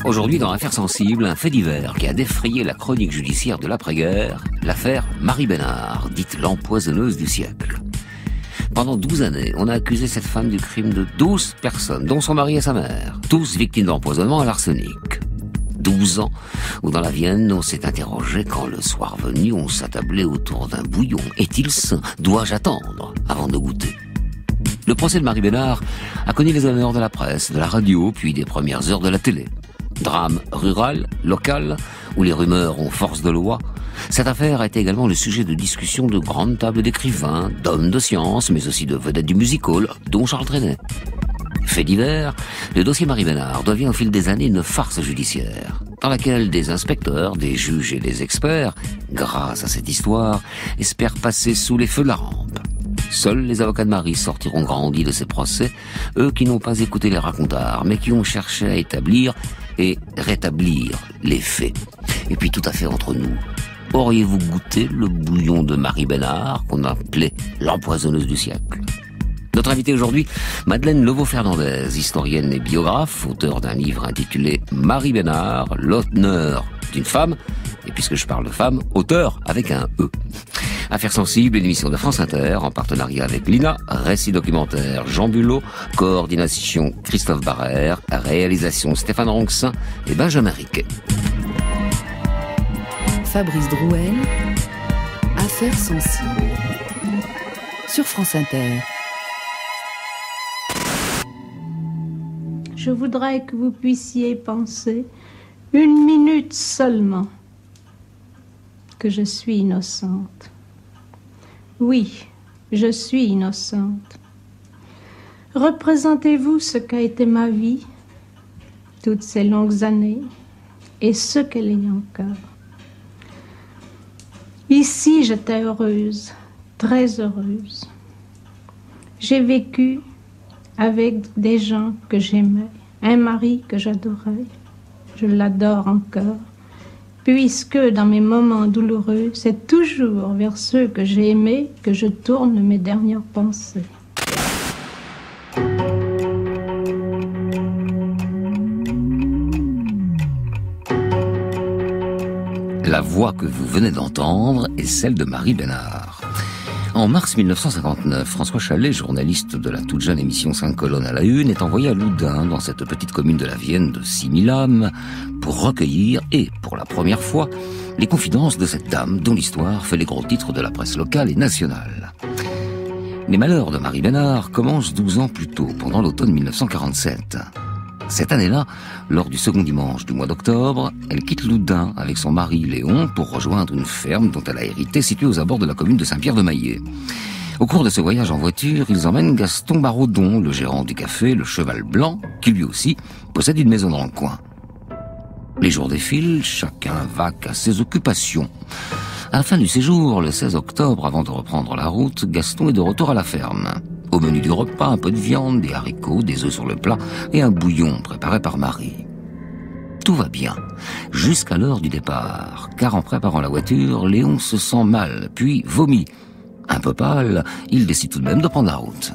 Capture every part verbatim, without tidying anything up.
Aujourd'hui, dans Affaires sensibles, un fait divers qui a défrayé la chronique judiciaire de l'après-guerre, l'affaire Marie Bénard, dite l'empoisonneuse du siècle. Pendant douze années, on a accusé cette femme du crime de douze personnes, dont son mari et sa mère, tous victimes d'empoisonnement à l'arsenic. douze ans, où dans la Vienne, on s'est interrogé quand le soir venu, on s'attablait autour d'un bouillon. Est-il sain? Dois-je attendre avant de goûter? Le procès de Marie Bénard a connu les honneurs de la presse, de la radio, puis des premières heures de la télé. Drame rural, local, où les rumeurs ont force de loi, cette affaire a été également le sujet de discussions de grandes tables d'écrivains, d'hommes de science, mais aussi de vedettes du music-hall, dont Charles Trenet. Fait divers, le dossier Marie Bénard devient au fil des années une farce judiciaire, dans laquelle des inspecteurs, des juges et des experts, grâce à cette histoire, espèrent passer sous les feux de la rampe. Seuls les avocats de Marie sortiront grandis de ces procès, eux qui n'ont pas écouté les racontards, mais qui ont cherché à établir et rétablir les faits. Et puis tout à fait entre nous, auriez-vous goûté le bouillon de Marie Bénard, qu'on appelait l'empoisonneuse du siècle? Notre invitée aujourd'hui, Madeleine Levaux-Fernandez, historienne et biographe, auteure d'un livre intitulé Marie Bénard, l'honneur d'une femme, et puisque je parle de femme, auteur avec un E. Affaires sensibles, une émission de France Inter, en partenariat avec l'I N A, récit documentaire Jean Bulot, coordination Christophe Barrère, réalisation Stéphane Ronxin et Benjamin Riquet. Fabrice Drouel, Affaires sensibles, sur France Inter. Je voudrais que vous puissiez penser une minute seulement que je suis innocente. Oui, je suis innocente. Représentez-vous ce qu'a été ma vie, toutes ces longues années, et ce qu'elle est encore. Ici, j'étais heureuse, très heureuse. J'ai vécu avec des gens que j'aimais, un mari que j'adorais, je l'adore encore, puisque dans mes moments douloureux, c'est toujours vers ceux que j'ai aimés que je tourne mes dernières pensées. La voix que vous venez d'entendre est celle de Marie Bénard. En mars mille neuf cent cinquante-neuf, François Chalais, journaliste de la toute jeune émission cinq colonnes à la une, est envoyé à Loudun, dans cette petite commune de la Vienne de six mille âmes, pour recueillir, et pour la première fois, les confidences de cette dame dont l'histoire fait les gros titres de la presse locale et nationale. Les malheurs de Marie Bénard commencent douze ans plus tôt, pendant l'automne mille neuf cent quarante-sept. Cette année-là, lors du second dimanche du mois d'octobre, elle quitte Loudun avec son mari Léon pour rejoindre une ferme dont elle a hérité située aux abords de la commune de Saint-Pierre-de-Maillé. Au cours de ce voyage en voiture, ils emmènent Gaston Baraudon, le gérant du café Le Cheval Blanc, qui lui aussi possède une maison dans le coin. Les jours défilent, chacun vaque à ses occupations. À la fin du séjour, le seize octobre, avant de reprendre la route, Gaston est de retour à la ferme. Au menu du repas, un peu de viande, des haricots, des œufs sur le plat et un bouillon préparé par Marie. Tout va bien, jusqu'à l'heure du départ, car en préparant la voiture, Léon se sent mal, puis vomit. Un peu pâle, il décide tout de même de prendre la route.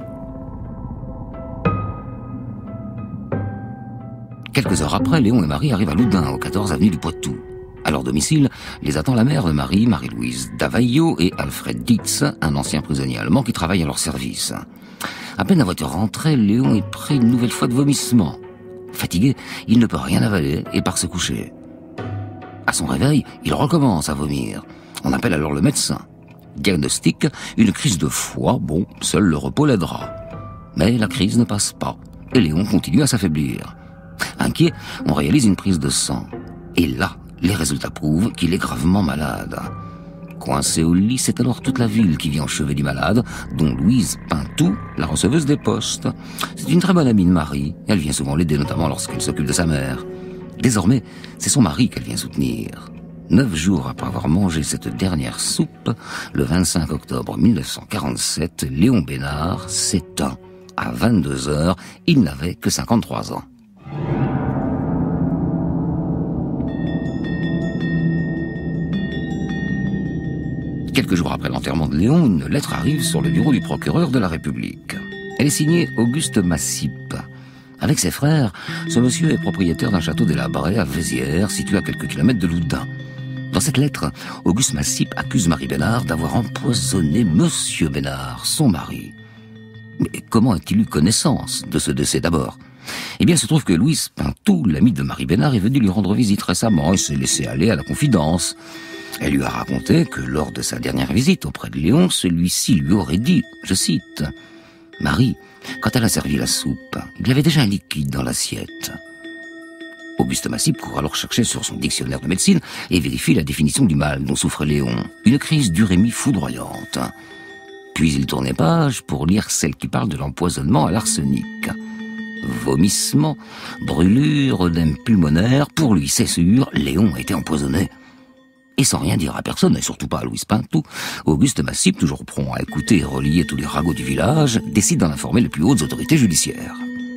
Quelques heures après, Léon et Marie arrivent à Loudun, au quatorze avenue du Poitou. À leur domicile, les attend la mère de Marie, Marie-Louise Davaillot, et Alfred Dietz, un ancien prisonnier allemand qui travaille à leur service. À peine la voiture rentrée, Léon est pris une nouvelle fois de vomissement. Fatigué, il ne peut rien avaler et part se coucher. À son réveil, il recommence à vomir. On appelle alors le médecin. Diagnostic, une crise de foie, bon, seul le repos l'aidera. Mais la crise ne passe pas, et Léon continue à s'affaiblir. Inquiet, on réalise une prise de sang. Et là, les résultats prouvent qu'il est gravement malade. Coincé au lit, c'est alors toute la ville qui vient au chevet du malade, dont Louise Pintou, la receveuse des postes. C'est une très bonne amie de Marie. Elle vient souvent l'aider, notamment lorsqu'elle s'occupe de sa mère. Désormais, c'est son mari qu'elle vient soutenir. Neuf jours après avoir mangé cette dernière soupe, le vingt-cinq octobre mille neuf cent quarante-sept, Léon Bénard s'éteint. À vingt-deux heures, il n'avait que cinquante-trois ans. Quelques jours après l'enterrement de Léon, une lettre arrive sur le bureau du procureur de la République. Elle est signée Auguste Massip. Avec ses frères, ce monsieur est propriétaire d'un château délabré à Vézières, situé à quelques kilomètres de Loudun. Dans cette lettre, Auguste Massip accuse Marie Bénard d'avoir empoisonné Monsieur Bénard, son mari. Mais comment a-t-il eu connaissance de ce décès d'abord ? Eh bien, il se trouve que Louise Pintou, l'amie de Marie Bénard, est venue lui rendre visite récemment et s'est laissée aller à la confidence. Elle lui a raconté que lors de sa dernière visite auprès de Léon, celui-ci lui aurait dit, je cite, « Marie, quand elle a servi la soupe, il y avait déjà un liquide dans l'assiette. » Auguste Massip court alors chercher sur son dictionnaire de médecine et vérifie la définition du mal dont souffrait Léon. Une crise d'urémie foudroyante. Puis il tourne page pour lire celle qui parle de l'empoisonnement à l'arsenic. Vomissements, brûlures, œdème pulmonaire, pour lui, c'est sûr, Léon a été empoisonné. Et sans rien dire à personne, et surtout pas à Louise Pintou, Auguste Massip, toujours prompt à écouter et relier tous les ragots du village, décide d'en informer les plus hautes autorités judiciaires.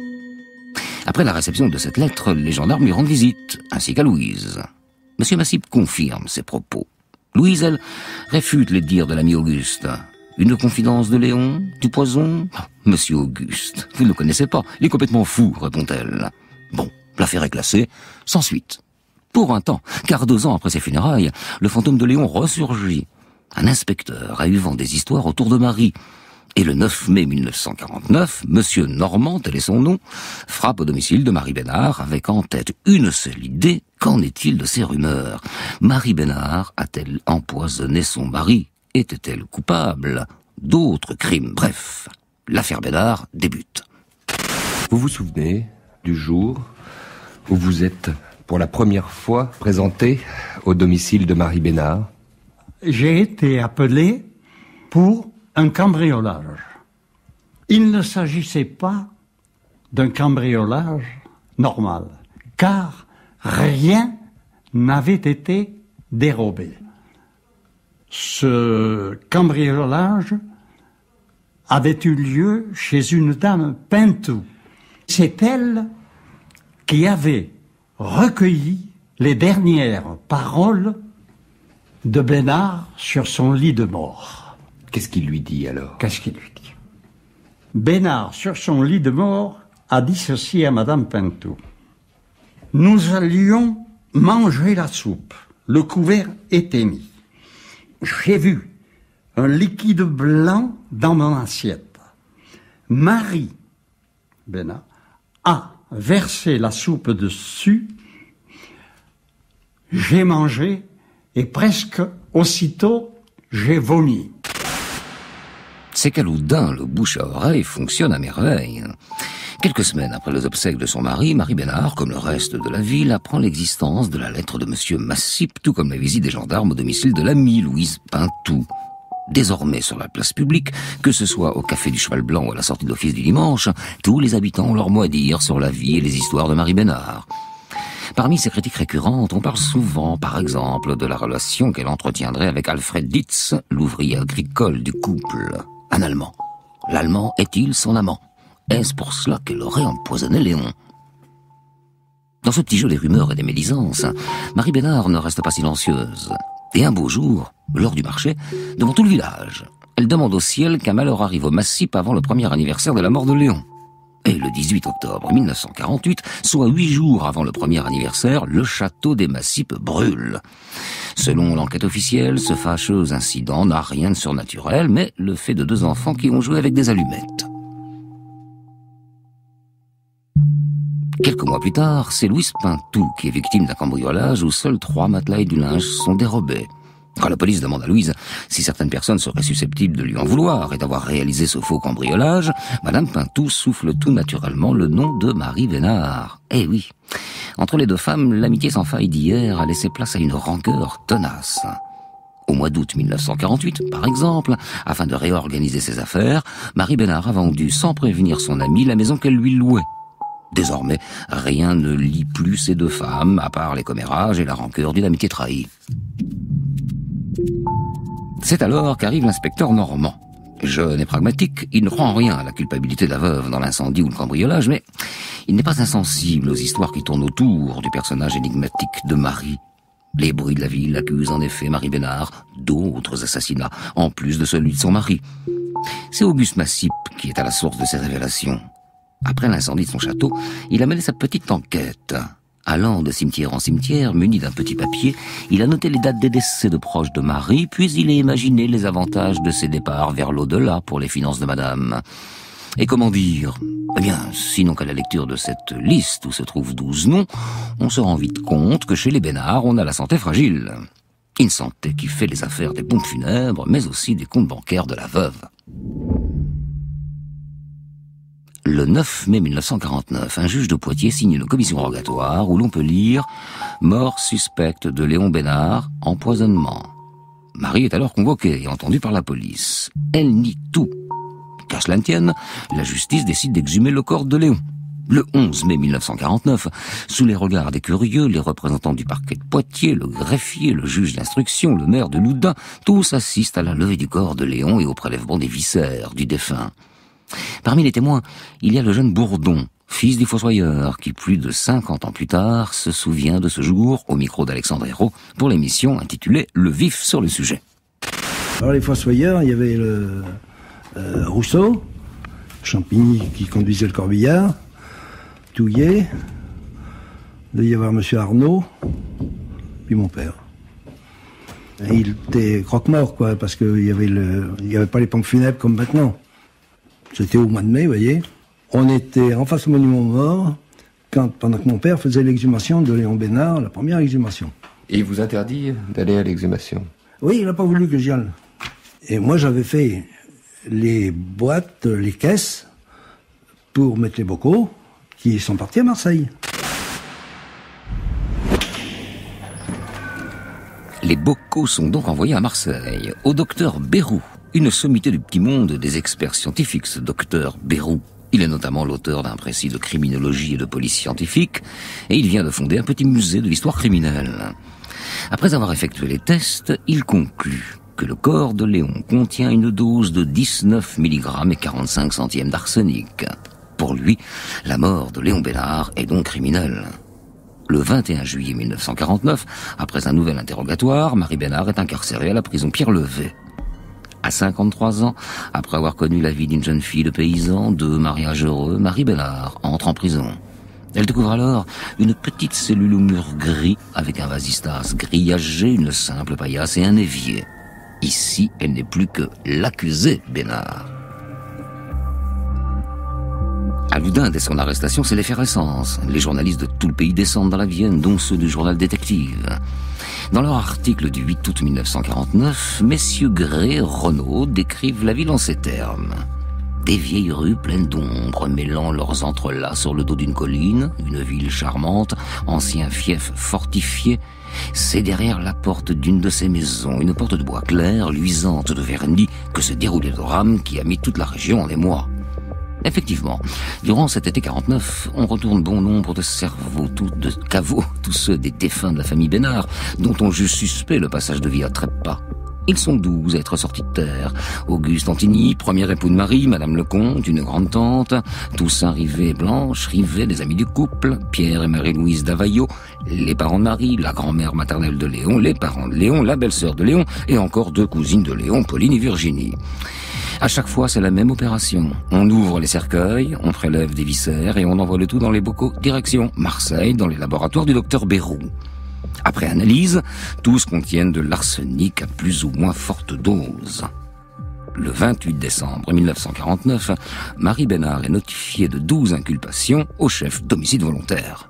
Après la réception de cette lettre, les gendarmes lui rendent visite, ainsi qu'à Louise. Monsieur Massip confirme ses propos. Louise, elle, réfute les dires de l'ami Auguste. Une confidence de Léon? Du poison? Monsieur Auguste, vous ne le connaissez pas, il est complètement fou, répond-elle. Bon, l'affaire est classée, sans suite. Pour un temps, car deux ans après ses funérailles, le fantôme de Léon ressurgit. Un inspecteur a eu vent des histoires autour de Marie. Et le neuf mai mille neuf cent quarante-neuf, Monsieur Normand, tel est son nom, frappe au domicile de Marie Bénard avec en tête une seule idée. Qu'en est-il de ces rumeurs? Marie Bénard a-t-elle empoisonné son mari? Était-elle coupable d'autres crimes? Bref, l'affaire Bénard débute. Vous vous souvenez du jour où vous êtes pour la première fois présenté au domicile de Marie Bénard? J'ai été appelé pour un cambriolage. Il ne s'agissait pas d'un cambriolage normal, car rien n'avait été dérobé. Ce cambriolage avait eu lieu chez une dame Pintou. C'est elle qui avait recueilli les dernières paroles de Bénard sur son lit de mort. Qu'est-ce qu'il lui dit alors? Qu'est-ce qu'il lui dit? Bénard, sur son lit de mort, a dit ceci à Madame Pintou. Nous allions manger la soupe. Le couvert était mis. J'ai vu un liquide blanc dans mon assiette. Marie, Bénard, a versé la soupe dessus. J'ai mangé et presque aussitôt, j'ai vomi. C'est qu'à Loudun, le bouche à oreille fonctionne à merveille. Quelques semaines après les obsèques de son mari, Marie Bénard, comme le reste de la ville, apprend l'existence de la lettre de Monsieur Massip, tout comme la visite des gendarmes au domicile de l'amie Louise Pintou. Désormais, sur la place publique, que ce soit au café du Cheval Blanc ou à la sortie de l'office du dimanche, tous les habitants ont leur mot à dire sur la vie et les histoires de Marie Bénard. Parmi ces critiques récurrentes, on parle souvent, par exemple, de la relation qu'elle entretiendrait avec Alfred Dietz, l'ouvrier agricole du couple. Un Allemand. L'Allemand est-il son amant? Est-ce pour cela qu'elle aurait empoisonné Léon? Dans ce petit jeu des rumeurs et des médisances, Marie Bénard ne reste pas silencieuse. Et un beau jour, lors du marché, devant tout le village, elle demande au ciel qu'un malheur arrive au Massip avant le premier anniversaire de la mort de Léon. Et le dix-huit octobre mille neuf cent quarante-huit, soit huit jours avant le premier anniversaire, le château des Massip brûle. Selon l'enquête officielle, ce fâcheux incident n'a rien de surnaturel, mais le fait de deux enfants qui ont joué avec des allumettes. Quelques mois plus tard, c'est Louise Pintou qui est victime d'un cambriolage où seuls trois matelas et du linge sont dérobés. Quand la police demande à Louise si certaines personnes seraient susceptibles de lui en vouloir et d'avoir réalisé ce faux cambriolage, Madame Pintou souffle tout naturellement le nom de Marie Bénard. Eh oui, entre les deux femmes, l'amitié sans faille d'hier a laissé place à une rancœur tenace. Au mois d'août mille neuf cent quarante-huit, par exemple, afin de réorganiser ses affaires, Marie Bénard a vendu sans prévenir son amie la maison qu'elle lui louait. Désormais, rien ne lie plus ces deux femmes, à part les commérages et la rancœur d'une amitié trahie. C'est alors qu'arrive l'inspecteur Normand. Jeune et pragmatique, il ne croit en rien à la culpabilité de la veuve dans l'incendie ou le cambriolage, mais il n'est pas insensible aux histoires qui tournent autour du personnage énigmatique de Marie. Les bruits de la ville accusent en effet Marie Bénard d'autres assassinats, en plus de celui de son mari. C'est Auguste Massip qui est à la source de ces révélations. Après l'incendie de son château, il a mené sa petite enquête. Allant de cimetière en cimetière, muni d'un petit papier, il a noté les dates des décès de proches de Marie, puis il a imaginé les avantages de ses départs vers l'au-delà pour les finances de madame. Et comment dire? Eh bien, sinon qu'à la lecture de cette liste où se trouvent douze noms, on se rend vite compte que chez les Bénard, on a la santé fragile. Une santé qui fait les affaires des pompes funèbres, mais aussi des comptes bancaires de la veuve. Le neuf mai mille neuf cent quarante-neuf, un juge de Poitiers signe une commission rogatoire où l'on peut lire « Mort suspecte de Léon Bénard, empoisonnement ». Marie est alors convoquée et entendue par la police. Elle nie tout. Qu'à cela ne tienne, la justice décide d'exhumer le corps de Léon. Le onze mai mille neuf cent quarante-neuf, sous les regards des curieux, les représentants du parquet de Poitiers, le greffier, le juge d'instruction, le maire de Loudun, tous assistent à la levée du corps de Léon et au prélèvement des viscères du défunt. Parmi les témoins, il y a le jeune Bourdon, fils du fossoyeur, qui plus de cinquante ans plus tard se souvient de ce jour au micro d'Alexandre Hérault pour l'émission intitulée « Le vif sur le sujet ». Alors les fossoyeurs, il y avait le euh, Rousseau, Champigny qui conduisait le corbillard, Touillet, il devait y avoir monsieur Arnaud, puis mon père. Et il était croque-mort, quoi, parce qu'il y avait le, il y avait pas les pompes funèbres comme maintenant. C'était au mois de mai, vous voyez. On était en face au monument mort, quand, pendant que mon père faisait l'exhumation de Léon Bénard, la première exhumation. Et il vous interdit d'aller à l'exhumation? Oui, il n'a pas voulu que j'y aille. Et moi, j'avais fait les boîtes, les caisses, pour mettre les bocaux, qui sont partis à Marseille. Les bocaux sont donc envoyés à Marseille, au docteur Bérou. Une sommité du petit monde des experts scientifiques, ce docteur Bérou. Il est notamment l'auteur d'un précis de criminologie et de police scientifique, et il vient de fonder un petit musée de l'histoire criminelle. Après avoir effectué les tests, il conclut que le corps de Léon contient une dose de dix-neuf milligrammes et quarante-cinq centièmes d'arsenic. Pour lui, la mort de Léon Bénard est donc criminelle. Le vingt et un juillet mille neuf cent quarante-neuf, après un nouvel interrogatoire, Marie Bénard est incarcérée à la prison Pierre-Levé. À cinquante-trois ans, après avoir connu la vie d'une jeune fille de paysan, deux mariages heureux, Marie Bénard entre en prison. Elle découvre alors une petite cellule au mur gris avec un vasistas grillagé, une simple paillasse et un évier. Ici, elle n'est plus que l'accusée Bénard. À Loudun, dès son arrestation, c'est l'effervescence. Les journalistes de tout le pays descendent dans la Vienne, dont ceux du journal Détective. Dans leur article du huit août mille neuf cent quarante-neuf, messieurs Gray et Renaud décrivent la ville en ces termes. Des vieilles rues pleines d'ombre, mêlant leurs entrelacs sur le dos d'une colline, une ville charmante, ancien fief fortifié. C'est derrière la porte d'une de ces maisons, une porte de bois clair, luisante de vernis, que se déroulait le drame qui a mis toute la région en émoi. Effectivement, durant cet été quarante-neuf, on retourne bon nombre de cerveaux, tout de caveaux, tous ceux des défunts de la famille Bénard, dont on juge suspect le passage de vie à trépas. Ils sont douze à être sortis de terre. Auguste Antigny, premier époux de Marie, Madame Lecomte, une grande-tante, Toussaint Rivet et Blanche, Rivet, des amis du couple, Pierre et Marie-Louise Davaillot, les parents de Marie, la grand-mère maternelle de Léon, les parents de Léon, la belle-sœur de Léon, et encore deux cousines de Léon, Pauline et Virginie. À chaque fois, c'est la même opération. On ouvre les cercueils, on prélève des viscères et on envoie le tout dans les bocaux. Direction Marseille, dans les laboratoires du docteur Bérou. Après analyse, tous contiennent de l'arsenic à plus ou moins forte dose. Le vingt-huit décembre mille neuf cent quarante-neuf, Marie Bénard est notifiée de douze inculpations au chef d'homicide volontaire.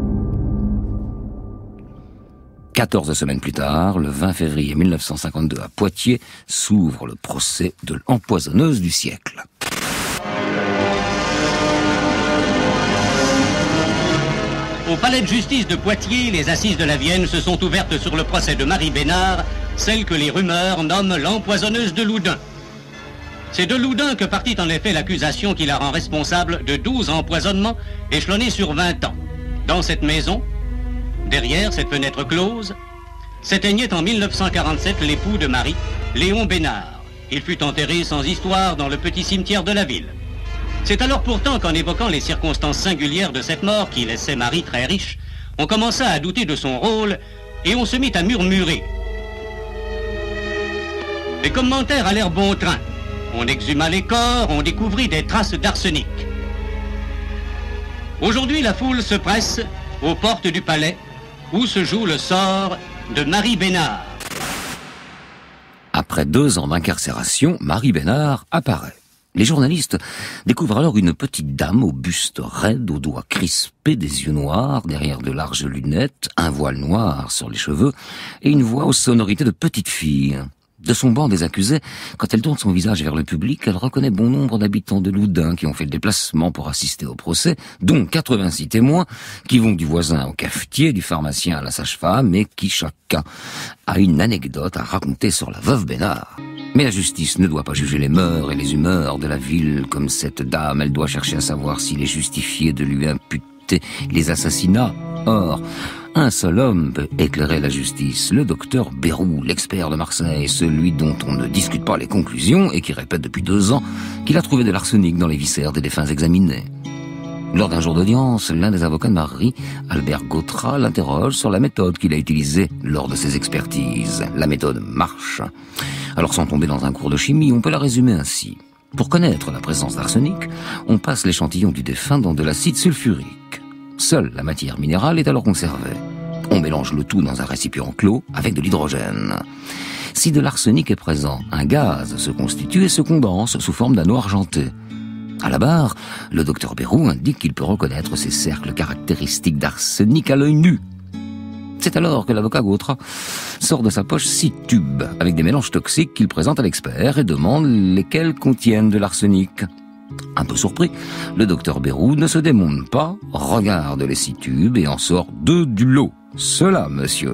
Quatorze semaines plus tard, le vingt février mille neuf cent cinquante-deux à Poitiers, s'ouvre le procès de l'empoisonneuse du siècle. Au palais de justice de Poitiers, les assises de la Vienne se sont ouvertes sur le procès de Marie Bénard, celle que les rumeurs nomment l'empoisonneuse de Loudun. C'est de Loudun que partit en effet l'accusation qui la rend responsable de douze empoisonnements échelonnés sur vingt ans. Dans cette maison, derrière cette fenêtre close, s'éteignait en mille neuf cent quarante-sept l'époux de Marie, Léon Bénard. Il fut enterré sans histoire dans le petit cimetière de la ville. C'est alors pourtant qu'en évoquant les circonstances singulières de cette mort qui laissait Marie très riche, on commença à douter de son rôle et on se mit à murmurer. Les commentaires allèrent bon train. On exhuma les corps, on découvrit des traces d'arsenic. Aujourd'hui, la foule se presse aux portes du palais où se joue le sort de Marie Bénard. Après deux ans d'incarcération, Marie Bénard apparaît. Les journalistes découvrent alors une petite dame au buste raide, aux doigts crispés, des yeux noirs, derrière de larges lunettes, un voile noir sur les cheveux et une voix aux sonorités de petite fille. De son banc des accusés, quand elle tourne son visage vers le public, elle reconnaît bon nombre d'habitants de Loudun qui ont fait le déplacement pour assister au procès, dont quatre-vingt-six témoins qui vont du voisin au cafetier, du pharmacien à la sage-femme et qui chacun a une anecdote à raconter sur la veuve Bénard. Mais la justice ne doit pas juger les mœurs et les humeurs de la ville comme cette dame. Elle doit chercher à savoir s'il est justifié de lui imputer les assassinats. Or, un seul homme peut éclairer la justice, le docteur Bérou, l'expert de Marseille, celui dont on ne discute pas les conclusions et qui répète depuis deux ans qu'il a trouvé de l'arsenic dans les viscères des défunts examinés. Lors d'un jour d'audience, l'un des avocats de Marie, Albert Gautrat, l'interroge sur la méthode qu'il a utilisée lors de ses expertises. La méthode marche. Alors sans tomber dans un cours de chimie, on peut la résumer ainsi. Pour connaître la présence d'arsenic, on passe l'échantillon du défunt dans de l'acide sulfurique. Seule la matière minérale est alors conservée. On mélange le tout dans un récipient clos avec de l'hydrogène. Si de l'arsenic est présent, un gaz se constitue et se condense sous forme d'anneau argenté. À la barre, le docteur Bérou indique qu'il peut reconnaître ces cercles caractéristiques d'arsenic à l'œil nu. C'est alors que l'avocat Gautrat sort de sa poche six tubes avec des mélanges toxiques qu'il présente à l'expert et demande lesquels contiennent de l'arsenic. Un peu surpris, le docteur Bérou ne se démonte pas, regarde les six tubes et en sort deux du lot. Cela, monsieur.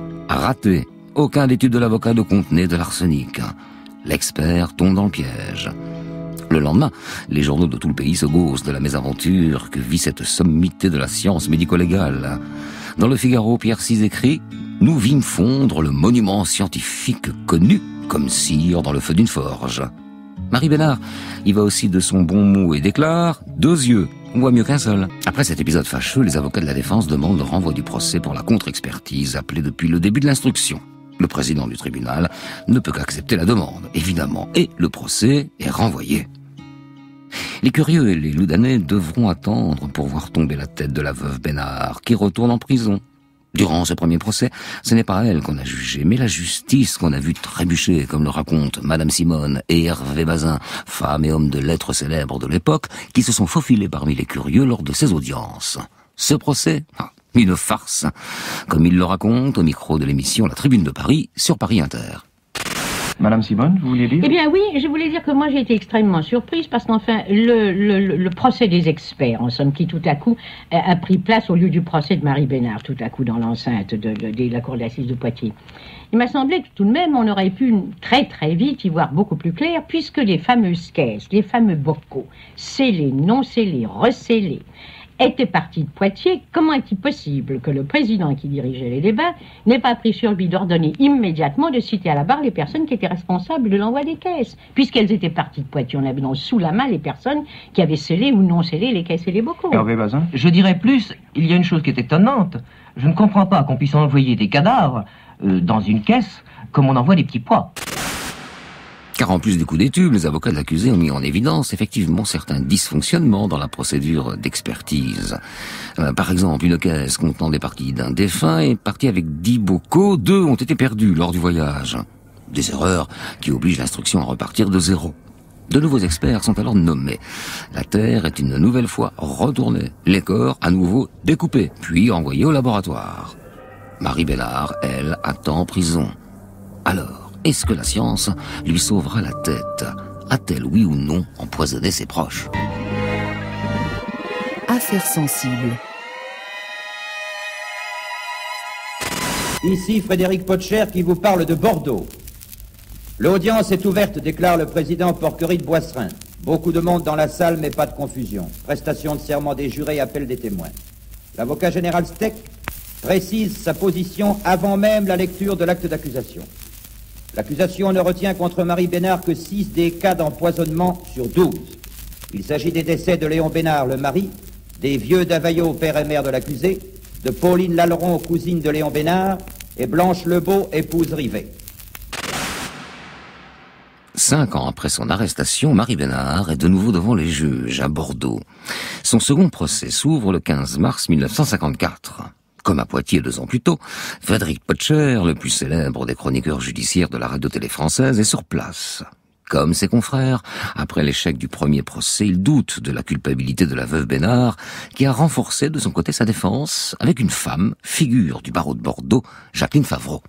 Raté. Aucun des tubes de l'avocat ne contenait de l'arsenic. L'expert tombe dans le piège. Le lendemain, les journaux de tout le pays se gaussent de la mésaventure que vit cette sommité de la science médico-légale. Dans le Figaro, Pierre Six écrit « Nous vîmes fondre le monument scientifique connu comme cire dans le feu d'une forge ». Marie Bénard y va aussi de son bon mot et déclare « Deux yeux, on voit mieux qu'un seul ». Après cet épisode fâcheux, les avocats de la défense demandent le renvoi du procès pour la contre-expertise appelée depuis le début de l'instruction. Le président du tribunal ne peut qu'accepter la demande, évidemment, et le procès est renvoyé. Les curieux et les loudanais devront attendre pour voir tomber la tête de la veuve Bénard, qui retourne en prison. Durant ce premier procès, ce n'est pas elle qu'on a jugée, mais la justice qu'on a vue trébucher, comme le racontent Madame Simone et Hervé Bazin, femmes et hommes de lettres célèbres de l'époque, qui se sont faufilés parmi les curieux lors de ces audiences. Ce procès, ah, une farce, comme il le raconte au micro de l'émission La Tribune de Paris sur Paris Inter. Madame Simone, vous vouliez dire? Eh bien oui, je voulais dire que moi j'ai été extrêmement surprise parce qu'enfin le, le, le procès des experts, en somme, qui tout à coup a, a pris place au lieu du procès de Marie Bénard, tout à coup dans l'enceinte de, de, de la cour d'assises de Poitiers. Il m'a semblé que tout de même on aurait pu très très vite y voir beaucoup plus clair, puisque les fameuses caisses, les fameux bocaux, scellés, non scellés, recellés, était parti de Poitiers. Comment est-il possible que le président qui dirigeait les débats n'ait pas pris sur lui d'ordonner immédiatement de citer à la barre les personnes qui étaient responsables de l'envoi des caisses? Puisqu'elles étaient parties de Poitiers, on avait donc sous la main les personnes qui avaient scellé ou non scellé les caisses et les bocaux. Hervé Bazin? Je dirais plus, il y a une chose qui est étonnante. Je ne comprends pas qu'on puisse envoyer des cadavres euh, dans une caisse comme on envoie des petits pois. Car en plus du coup des tubes, les avocats de l'accusé ont mis en évidence effectivement certains dysfonctionnements dans la procédure d'expertise. Euh, par exemple, une caisse contenant des parties d'un défunt est partie avec dix bocaux, deux ont été perdus lors du voyage. Des erreurs qui obligent l'instruction à repartir de zéro. De nouveaux experts sont alors nommés. La terre est une nouvelle fois retournée, les corps à nouveau découpés, puis envoyés au laboratoire. Marie Bénard, elle, attend en prison. Alors, est-ce que la science lui sauvera la tête? A-t-elle, oui ou non, empoisonné ses proches? Affaires sensibles. Ici Frédéric Potcher qui vous parle de Bordeaux. L'audience est ouverte, déclare le président Porquerie de Boisserin. Beaucoup de monde dans la salle, mais pas de confusion. Prestation de serment des jurés, appel des témoins. L'avocat général Steck précise sa position avant même la lecture de l'acte d'accusation. L'accusation ne retient contre Marie Bénard que six des cas d'empoisonnement sur douze. Il s'agit des décès de Léon Bénard, le mari, des vieux Davaillot, père et mère de l'accusé, de Pauline Laleron, cousine de Léon Bénard, et Blanche Lebeau, épouse Rivet. Cinq ans après son arrestation, Marie Bénard est de nouveau devant les juges à Bordeaux. Son second procès s'ouvre le quinze mars mille neuf cent cinquante-quatre. Comme à Poitiers deux ans plus tôt, Frédéric Potcher, le plus célèbre des chroniqueurs judiciaires de la radio-télé française, est sur place. Comme ses confrères, après l'échec du premier procès, il doute de la culpabilité de la veuve Bénard, qui a renforcé de son côté sa défense avec une femme, figure du barreau de Bordeaux, Jacqueline Favreau.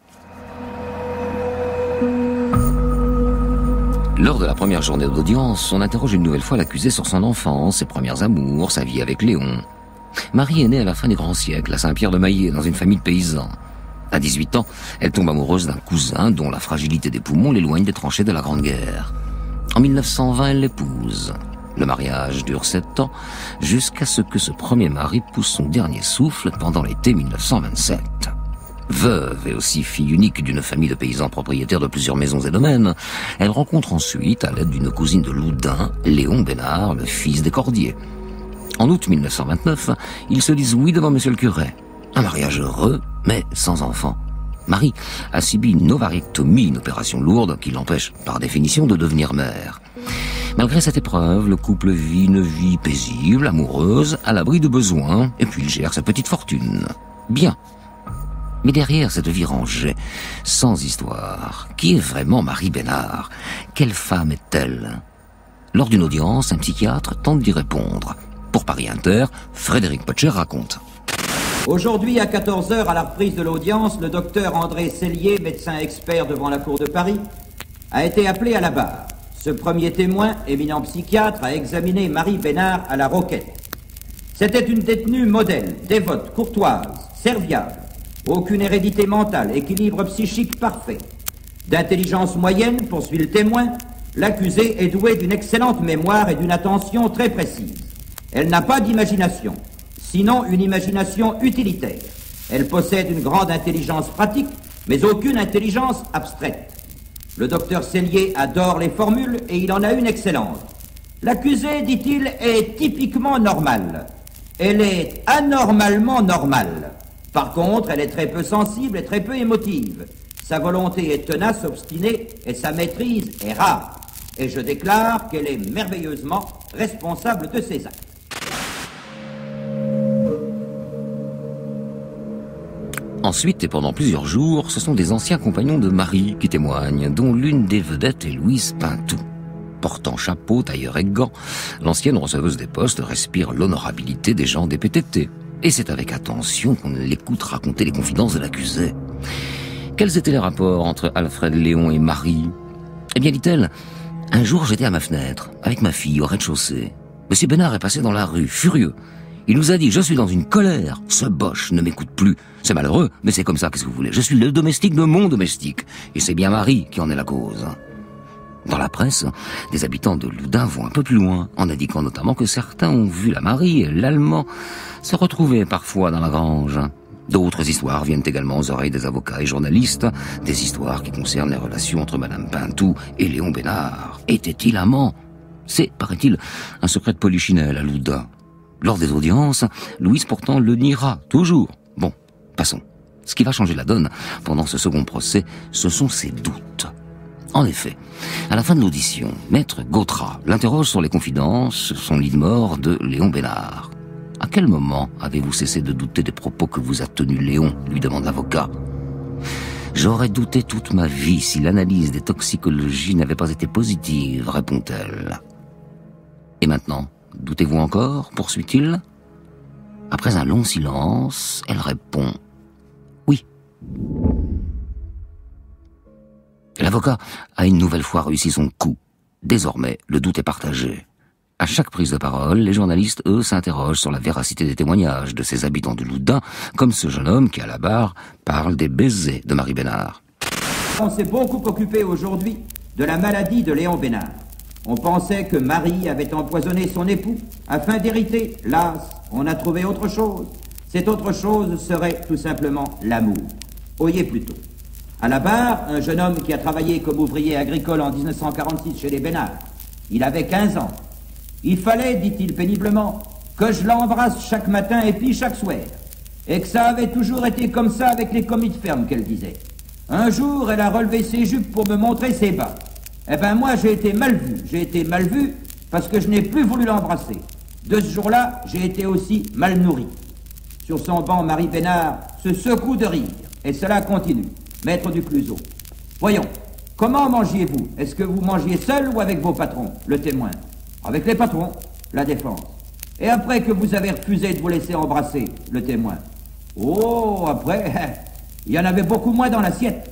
Lors de la première journée d'audience, on interroge une nouvelle fois l'accusé sur son enfance, ses premiers amours, sa vie avec Léon. Marie est née à la fin du grand siècle, à Saint-Pierre-de-Maillé, dans une famille de paysans. À dix-huit ans, elle tombe amoureuse d'un cousin dont la fragilité des poumons l'éloigne des tranchées de la Grande Guerre. En mille neuf cent vingt, elle l'épouse. Le mariage dure sept ans, jusqu'à ce que ce premier mari pousse son dernier souffle pendant l'été mille neuf cent vingt-sept. Veuve et aussi fille unique d'une famille de paysans propriétaires de plusieurs maisons et domaines, elle rencontre ensuite, à l'aide d'une cousine de Loudun, Léon Bénard, le fils des Cordiers. En août mille neuf cent vingt-neuf, ils se disent oui devant monsieur le curé. Un mariage heureux, mais sans enfant. Marie a subi une ovarectomie, une opération lourde qui l'empêche, par définition, de devenir mère. Malgré cette épreuve, le couple vit une vie paisible, amoureuse, à l'abri de besoins, et puis il gère sa petite fortune. Bien. Mais derrière cette vie rangée, sans histoire, qui est vraiment Marie Bénard? Quelle femme est-elle? Lors d'une audience, un psychiatre tente d'y répondre. Pour Paris Inter, Frédéric Potcher raconte. Aujourd'hui, à quatorze heures, à la reprise de l'audience, le docteur André Sellier, médecin expert devant la Cour de Paris, a été appelé à la barre. Ce premier témoin, éminent psychiatre, a examiné Marie Bénard à la Roquette. C'était une détenue modèle, dévote, courtoise, serviable, aucune hérédité mentale, équilibre psychique parfait. D'intelligence moyenne, poursuit le témoin, l'accusée est douée d'une excellente mémoire et d'une attention très précise. Elle n'a pas d'imagination, sinon une imagination utilitaire. Elle possède une grande intelligence pratique, mais aucune intelligence abstraite. Le docteur Sellier adore les formules et il en a une excellente. L'accusée, dit-il, est typiquement normale. Elle est anormalement normale. Par contre, elle est très peu sensible et très peu émotive. Sa volonté est tenace, obstinée, et sa maîtrise est rare. Et je déclare qu'elle est merveilleusement responsable de ses actes. Ensuite, et pendant plusieurs jours, ce sont des anciens compagnons de Marie qui témoignent, dont l'une des vedettes est Louise Pintou. Portant chapeau, tailleur et gants, l'ancienne receveuse des postes respire l'honorabilité des gens des P T T. Et c'est avec attention qu'on l'écoute raconter les confidences de l'accusé. Quels étaient les rapports entre Alfred, Léon et Marie? Eh bien, dit-elle, un jour j'étais à ma fenêtre, avec ma fille, au rez-de-chaussée. Monsieur Bénard est passé dans la rue, furieux. Il nous a dit, je suis dans une colère, ce boche ne m'écoute plus. C'est malheureux, mais c'est comme ça, qu'est-ce que vous voulez? Je suis le domestique de mon domestique, et c'est bien Marie qui en est la cause. Dans la presse, des habitants de Loudun vont un peu plus loin, en indiquant notamment que certains ont vu la Marie et l'Allemand se retrouver parfois dans la grange. D'autres histoires viennent également aux oreilles des avocats et journalistes, des histoires qui concernent les relations entre Madame Pintou et Léon Bénard. Était-il amant? C'est, paraît-il, un secret de polichinelle à Loudun. Lors des audiences, Louise pourtant le niera, toujours. Bon, passons. Ce qui va changer la donne pendant ce second procès, ce sont ses doutes. En effet, à la fin de l'audition, maître Gautrat l'interroge sur les confidences, son lit de mort de Léon Bénard. À quel moment avez-vous cessé de douter des propos que vous a tenus Léon, lui demande l'avocat. J'aurais douté toute ma vie si l'analyse des toxicologies n'avait pas été positive, répond-elle. Et maintenant, doutez-vous encore, poursuit-il? Après un long silence, elle répond « Oui ». L'avocat a une nouvelle fois réussi son coup. Désormais, le doute est partagé. À chaque prise de parole, les journalistes, eux, s'interrogent sur la véracité des témoignages de ces habitants de Loudun, comme ce jeune homme qui, à la barre, parle des baisers de Marie Bénard. On s'est beaucoup occupé aujourd'hui de la maladie de Léon Bénard. On pensait que Marie avait empoisonné son époux afin d'hériter. Las, on a trouvé autre chose. Cette autre chose serait tout simplement l'amour. Oyez plutôt. À la barre, un jeune homme qui a travaillé comme ouvrier agricole en dix-neuf cent quarante-six chez les Bénard. Il avait quinze ans. Il fallait, dit-il péniblement, que je l'embrasse chaque matin et puis chaque soir. Et que ça avait toujours été comme ça avec les commis de ferme, qu'elle disait. Un jour, elle a relevé ses jupes pour me montrer ses bas. Eh ben moi, j'ai été mal vu. J'ai été mal vu parce que je n'ai plus voulu l'embrasser. De ce jour-là, j'ai été aussi mal nourri. Sur son banc, Marie Bénard se secoue de rire, et cela continue. Maître du Clouseau. Voyons, comment mangiez-vous? Est-ce que vous mangiez seul ou avec vos patrons? Le témoin. Avec les patrons. La défense. Et après que vous avez refusé de vous laisser embrasser? Le témoin. Oh, après, il y en avait beaucoup moins dans l'assiette.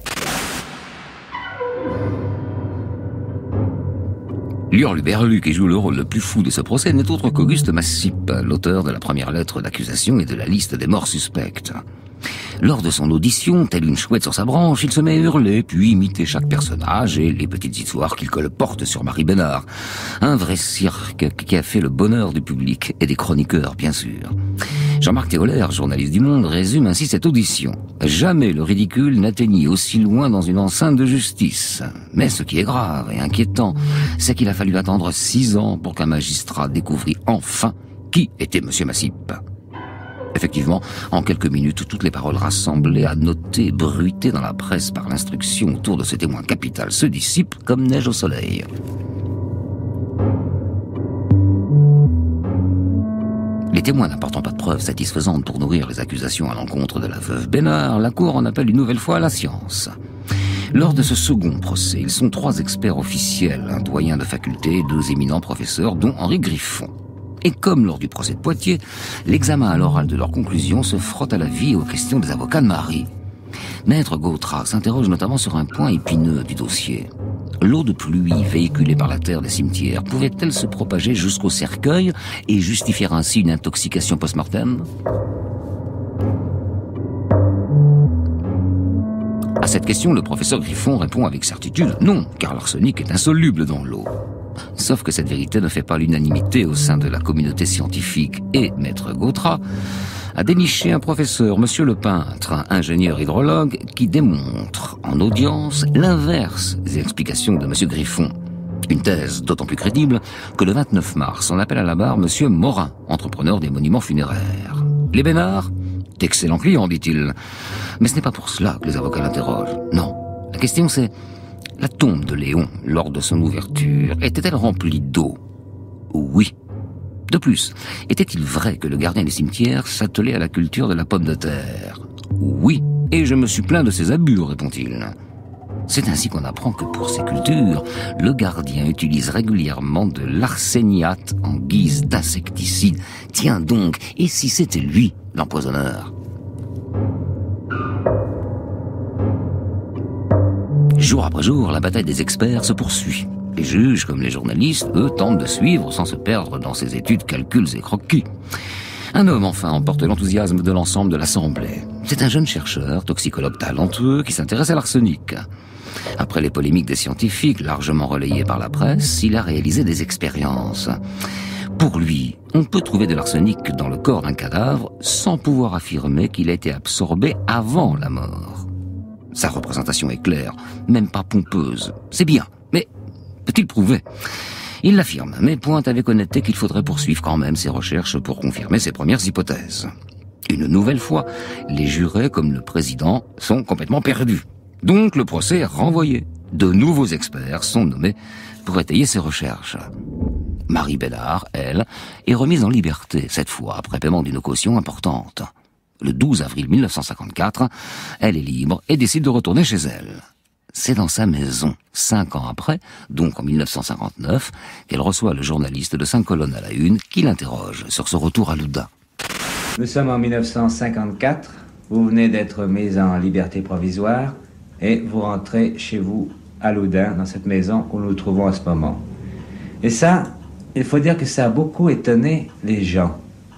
L'Hurluberlu qui joue le rôle le plus fou de ce procès n'est autre qu'Auguste Massip, l'auteur de la première lettre d'accusation et de la liste des morts suspectes. Lors de son audition, tel une chouette sur sa branche, il se met à hurler, puis imiter chaque personnage et les petites histoires qu'il colporte sur Marie Bénard. Un vrai cirque qui a fait le bonheur du public et des chroniqueurs, bien sûr. Jean-Marc Théolaire, journaliste du Monde, résume ainsi cette audition. Jamais le ridicule n'atteignit aussi loin dans une enceinte de justice. Mais ce qui est grave et inquiétant, c'est qu'il a fallu attendre six ans pour qu'un magistrat découvrît enfin qui était Monsieur Massip. Effectivement, en quelques minutes, toutes les paroles rassemblées, annotées, bruitées dans la presse par l'instruction autour de ce témoin capital se dissipent comme neige au soleil. Les témoins n'apportant pas de preuves satisfaisantes pour nourrir les accusations à l'encontre de la veuve Bénard, la Cour en appelle une nouvelle fois à la science. Lors de ce second procès, ils sont trois experts officiels, un doyen de faculté et deux éminents professeurs, dont Henri Griffon. Et comme lors du procès de Poitiers, l'examen à l'oral de leurs conclusions se frotte à la vie et aux questions des avocats de Marie. Maître Gautrat s'interroge notamment sur un point épineux du dossier. L'eau de pluie véhiculée par la terre des cimetières pouvait-elle se propager jusqu'au cercueil et justifier ainsi une intoxication post-mortem? À cette question, le professeur Griffon répond avec certitude non, car l'arsenic est insoluble dans l'eau. Sauf que cette vérité ne fait pas l'unanimité au sein de la communauté scientifique et Maître Gautrat a déniché un professeur, Monsieur le Peintre, ingénieur hydrologue, qui démontre en audience l'inverse des explications de Monsieur Griffon. Une thèse d'autant plus crédible que le vingt-neuf mars, on appelle à la barre Monsieur Morin, entrepreneur des monuments funéraires. Les Bénard, d'excellents clients, dit-il. Mais ce n'est pas pour cela que les avocats l'interrogent. Non. La question c'est: la tombe de Léon, lors de son ouverture, était-elle remplie d'eau? Oui. De plus, était-il vrai que le gardien des cimetières s'attelait à la culture de la pomme de terre? Oui. Et je me suis plaint de ses abus, répond-il. C'est ainsi qu'on apprend que pour ces cultures, le gardien utilise régulièrement de l'arséniate en guise d'insecticide. Tiens donc, et si c'était lui, l'empoisonneur? Jour après jour, la bataille des experts se poursuit. Les juges, comme les journalistes, eux, tentent de suivre sans se perdre dans ces études, calculs et croquis. Un homme, enfin, emporte l'enthousiasme de l'ensemble de l'Assemblée. C'est un jeune chercheur, toxicologue talentueux, qui s'intéresse à l'arsenic. Après les polémiques des scientifiques, largement relayées par la presse, il a réalisé des expériences. Pour lui, on peut trouver de l'arsenic dans le corps d'un cadavre sans pouvoir affirmer qu'il a été absorbé avant la mort. Sa représentation est claire, même pas pompeuse. C'est bien, mais peut-il prouver? Il l'affirme, mais pointe avec honnêteté qu'il faudrait poursuivre quand même ses recherches pour confirmer ses premières hypothèses. Une nouvelle fois, les jurés, comme le président, sont complètement perdus. Donc le procès est renvoyé. De nouveaux experts sont nommés pour étayer ses recherches. Marie Bénard, elle, est remise en liberté, cette fois après paiement d'une caution importante. Le douze avril mille neuf cent cinquante-quatre, elle est libre et décide de retourner chez elle. C'est dans sa maison, cinq ans après, donc en mille neuf cent cinquante-neuf, qu'elle reçoit le journaliste de cinq colonnes à la une qui l'interroge sur ce retour à Loudun. Nous sommes en mille neuf cent cinquante-quatre, vous venez d'être mis en liberté provisoire et vous rentrez chez vous à Loudun, dans cette maison où nous nous trouvons à ce moment. Et ça, il faut dire que ça a beaucoup étonné les gens.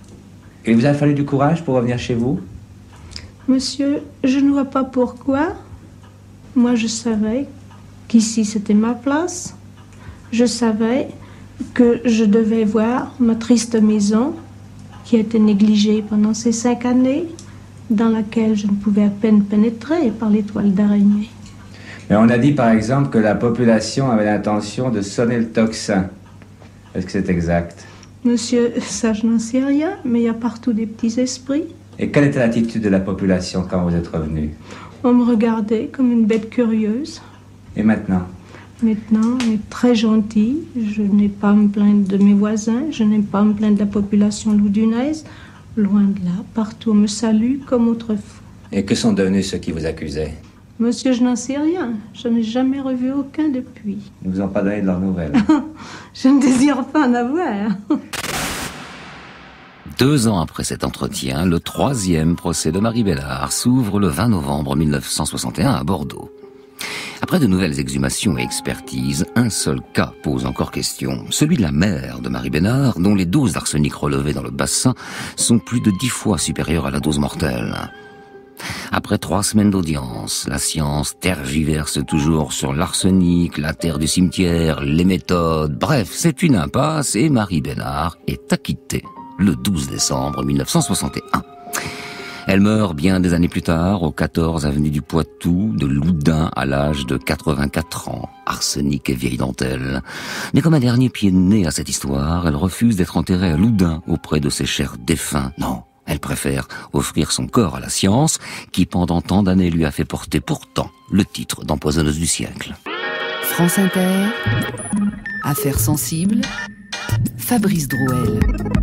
Il vous a fallu du courage pour revenir chez vous? Monsieur, je ne vois pas pourquoi. Moi, je savais qu'ici, c'était ma place. Je savais que je devais voir ma triste maison, qui a été négligée pendant ces cinq années, dans laquelle je ne pouvais à peine pénétrer par les toiles d'araignée. Mais on a dit, par exemple, que la population avait l'intention de sonner le tocsin. Est-ce que c'est exact? Monsieur, ça, je n'en sais rien, mais il y a partout des petits esprits. Et quelle était l'attitude de la population quand vous êtes revenu? On me regardait comme une bête curieuse. Et maintenant? Maintenant, on est très gentil. Je n'ai pas à me plaindre de mes voisins. Je n'ai pas à me plaindre de la population loudunaise. Loin de là, partout on me salue comme autrefois. Et que sont devenus ceux qui vous accusaient? Monsieur, je n'en sais rien. Je n'ai jamais revu aucun depuis. Ils ne vous ont pas donné de leurs nouvelles? Je ne désire pas en avoir. Deux ans après cet entretien, le troisième procès de Marie Bénard s'ouvre le vingt novembre mille neuf cent soixante et un à Bordeaux. Après de nouvelles exhumations et expertises, un seul cas pose encore question, celui de la mère de Marie Bénard, dont les doses d'arsenic relevées dans le bassin sont plus de dix fois supérieures à la dose mortelle. Après trois semaines d'audience, la science tergiverse toujours sur l'arsenic, la terre du cimetière, les méthodes, bref, c'est une impasse et Marie Bénard est acquittée le douze décembre mille neuf cent soixante et un. Elle meurt bien des années plus tard, au quatorze avenue du Poitou, de Loudun, à l'âge de quatre-vingt-quatre ans. Arsenic et vieille dentelle. Mais comme un dernier pied de nez à cette histoire, elle refuse d'être enterrée à Loudun, auprès de ses chers défunts. Non, elle préfère offrir son corps à la science, qui pendant tant d'années lui a fait porter pourtant le titre d'empoisonneuse du siècle. France Inter, Affaires sensibles, Fabrice Drouel.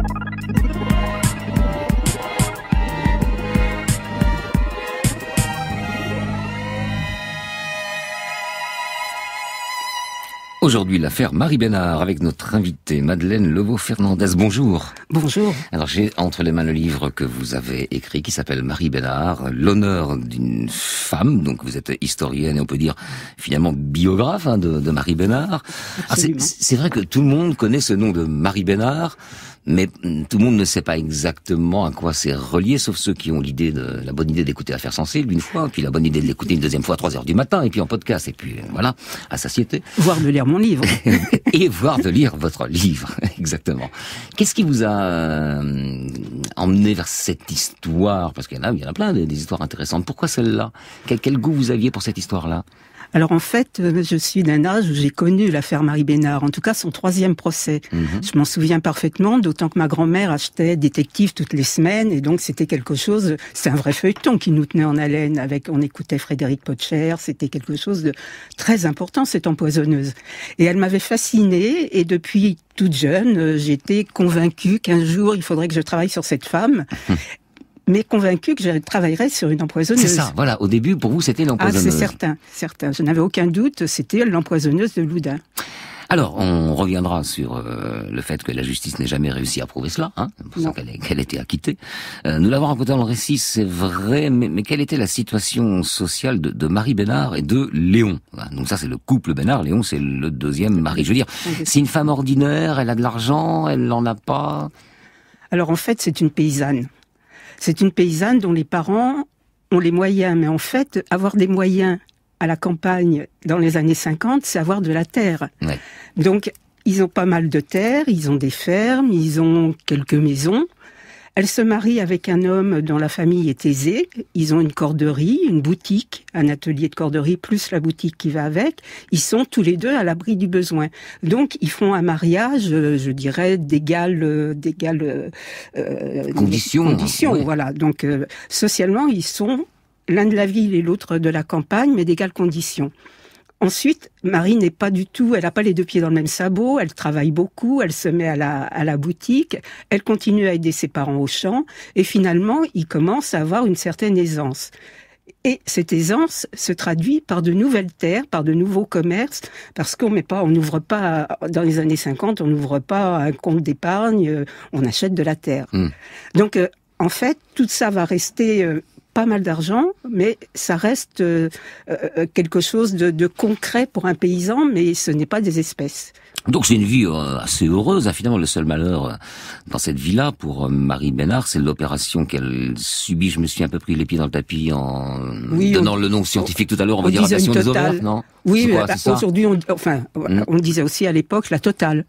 Aujourd'hui, l'affaire Marie Bénard avec notre invitée Madeleine Levaux-Fernandez. Bonjour. Bonjour. Alors j'ai entre les mains le livre que vous avez écrit qui s'appelle Marie Bénard, l'honneur d'une femme. Donc vous êtes historienne et on peut dire finalement biographe hein, de, de Marie Bénard. C'est, c'est vrai que tout le monde connaît ce nom de Marie Bénard, mais tout le monde ne sait pas exactement à quoi c'est relié, sauf ceux qui ont l'idée de la bonne idée d'écouter Affaires sensibles une fois, puis la bonne idée de l'écouter une deuxième fois à trois heures du matin, et puis en podcast, et puis voilà, à satiété. Voire de lire mon livre. Et voire de lire votre livre, exactement. Qu'est-ce qui vous a euh, emmené vers cette histoire? Parce qu'il y en a, il y en a plein des, des histoires intéressantes. Pourquoi celle-là? Quel, quel goût vous aviez pour cette histoire-là? Alors en fait, je suis d'un âge où j'ai connu l'affaire Marie Bénard, en tout cas son troisième procès. Mmh. Je m'en souviens parfaitement, d'autant que ma grand-mère achetait Détective toutes les semaines, et donc c'était quelque chose, c'est un vrai feuilleton qui nous tenait en haleine, avec, on écoutait Frédéric Potcher, c'était quelque chose de très important, cette empoisonneuse. Et elle m'avait fascinée, et depuis toute jeune, j'étais convaincue qu'un jour, il faudrait que je travaille sur cette femme. Mmh. Mais convaincu que je travaillerais sur une empoisonneuse. C'est ça, voilà. Au début, pour vous, c'était l'empoisonneuse. Ah, c'est certain, certain. Je n'avais aucun doute, c'était l'empoisonneuse de Loudun. Alors, on reviendra sur euh, le fait que la justice n'ait jamais réussi à prouver cela, hein, pour ça qu'elle, qu'elle était acquittée. Euh, nous l'avons raconté dans le récit, c'est vrai, mais, mais quelle était la situation sociale de, de Marie Bénard et de Léon? Donc ça, c'est le couple Bénard, Léon, c'est le deuxième mari. Je veux dire, c'est une femme ordinaire, elle a de l'argent, elle n'en a pas? Alors en fait, c'est une paysanne. C'est une paysanne dont les parents ont les moyens, mais en fait, avoir des moyens à la campagne dans les années cinquante, c'est avoir de la terre. Ouais. Donc, ils ont pas mal de terre, ils ont des fermes, ils ont quelques maisons. Elle se marie avec un homme dont la famille est aisée. Ils ont une corderie, une boutique, un atelier de corderie plus la boutique qui va avec. Ils sont tous les deux à l'abri du besoin. Donc, ils font un mariage, je dirais, d'égales, d'égales euh, conditions. conditions oui. Voilà. Donc, euh, socialement, ils sont l'un de la ville et l'autre de la campagne, mais d'égales conditions. Ensuite, Marie n'est pas du tout, elle n'a pas les deux pieds dans le même sabot, elle travaille beaucoup, elle se met à la, à la boutique, elle continue à aider ses parents au champ, et finalement, il commence à avoir une certaine aisance. Et cette aisance se traduit par de nouvelles terres, par de nouveaux commerces, parce qu'on met pas, on n'ouvre pas, dans les années cinquante, on n'ouvre pas un compte d'épargne, on achète de la terre. Mmh. Donc, euh, en fait, tout ça va rester... Euh, pas mal d'argent, mais ça reste euh, euh, quelque chose de, de concret pour un paysan, mais ce n'est pas des espèces. Donc c'est une vie euh, assez heureuse. Hein. Finalement, le seul malheur euh, dans cette vie-là pour euh, Marie Bénard, c'est l'opération qu'elle subit. Je me suis un peu pris les pieds dans le tapis en oui, donnant on, le nom scientifique tout à l'heure. On, on va dire ablation des ovaires, non? Oui, quoi, bah, aujourd'hui, on, enfin, mmh. on disait aussi à l'époque la totale. Bon,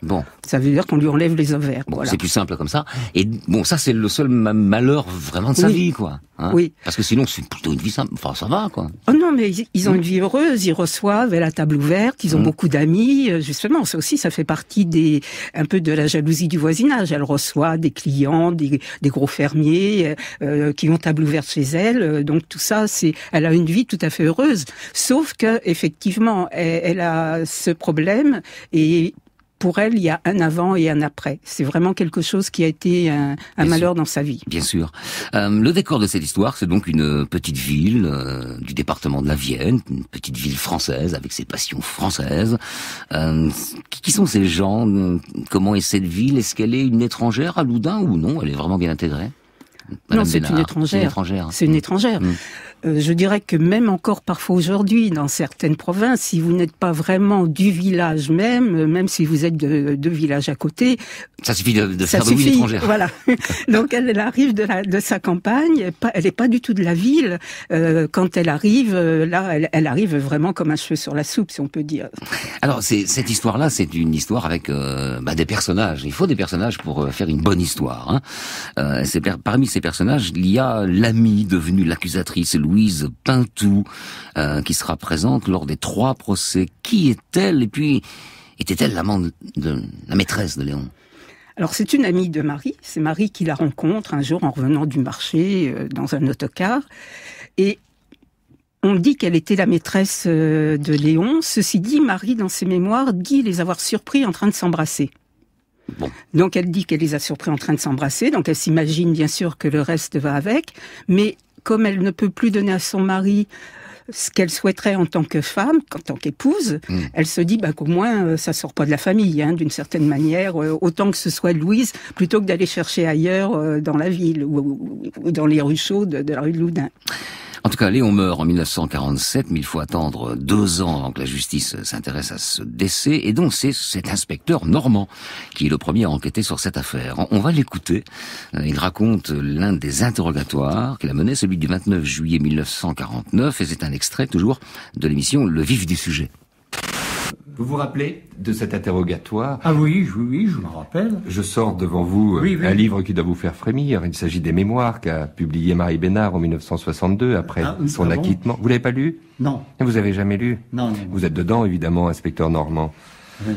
Ça veut dire qu'on lui enlève les ovaires. Bon, voilà. c'est plus simple comme ça. Et bon, ça c'est le seul ma- malheur vraiment de sa oui. vie, quoi. Hein, oui. Parce que sinon c'est plutôt une vie simple. Enfin, ça va, quoi. Oh non, mais ils, ils ont mmh. une vie heureuse. Ils reçoivent à la table ouverte. Ils ont mmh. beaucoup d'amis. Justement, ça aussi, ça fait partie des un peu de la jalousie du voisinage. Elle reçoit des clients, des, des gros fermiers euh, qui ont table ouverte chez elle. Donc tout ça, c'est, elle a une vie tout à fait heureuse. Sauf que effectivement, elle, elle a ce problème et pour elle, il y a un avant et un après. C'est vraiment quelque chose qui a été un, un malheur dans sa vie. Bien sûr. Euh, le décor de cette histoire, c'est donc une petite ville euh, du département de la Vienne, une petite ville française avec ses passions françaises. Euh, qui, qui sont ces gens? Comment est cette ville? Est-ce qu'elle est une étrangère à Loudun ou non? Elle est vraiment bien intégrée? Madame Non, c'est Bénard. une étrangère. C'est une étrangère. C'est une étrangère. Mmh. Euh, je dirais que même encore parfois aujourd'hui, dans certaines provinces, si vous n'êtes pas vraiment du village même, même si vous êtes de, de villages à côté, ça suffit de, de ça faire de vous une étrangère. Voilà. Donc elle, elle arrive de, la, de sa campagne, elle n'est pas du tout de la ville. Euh, quand elle arrive, là, elle, elle arrive vraiment comme un cheveu sur la soupe, si on peut dire. Alors c'est, cette histoire-là, c'est une histoire avec euh, bah, des personnages. Il faut des personnages pour euh, faire une bonne histoire. Hein. Euh, c'est, parmi ces personnages, il y a l'amie devenue l'accusatrice, Louise Pintou, euh, qui sera présente lors des trois procès. Qui est-elle? Et puis, était-elle l'amante de la maîtresse de Léon? Alors c'est une amie de Marie, c'est Marie qui la rencontre un jour en revenant du marché euh, dans un autocar. Et on dit qu'elle était la maîtresse euh, de Léon. Ceci dit, Marie, dans ses mémoires, dit les avoir surpris en train de s'embrasser. Bon. Donc elle dit qu'elle les a surpris en train de s'embrasser, donc elle s'imagine bien sûr que le reste va avec, mais comme elle ne peut plus donner à son mari ce qu'elle souhaiterait en tant que femme, en tant qu'épouse, mmh. elle se dit bah, qu'au moins euh, ça sort pas de la famille, hein, d'une certaine manière, euh, autant que ce soit Louise, plutôt que d'aller chercher ailleurs euh, dans la ville ou, ou, ou dans les rues chaudes de la rue de Loudun. En tout cas, Léon meurt en mille neuf cent quarante-sept, mais il faut attendre deux ans avant que la justice s'intéresse à ce décès. Et donc, c'est cet inspecteur normand qui est le premier à enquêter sur cette affaire. On va l'écouter. Il raconte l'un des interrogatoires qu'il a mené, celui du vingt-neuf juillet mille neuf cent quarante-neuf, et c'est un extrait toujours de l'émission Le Vif du Sujet. Vous vous rappelez de cet interrogatoire? Ah oui, oui, je me rappelle. Je sors devant vous oui, oui. un livre qui doit vous faire frémir. Il s'agit des mémoires qu'a publié Marie Bénard en mille neuf cent soixante-deux après ah, son ah acquittement. Bon vous l'avez pas lu? Non. Vous avez jamais lu? Non, non. Vous êtes dedans, évidemment, inspecteur Normand. Oui.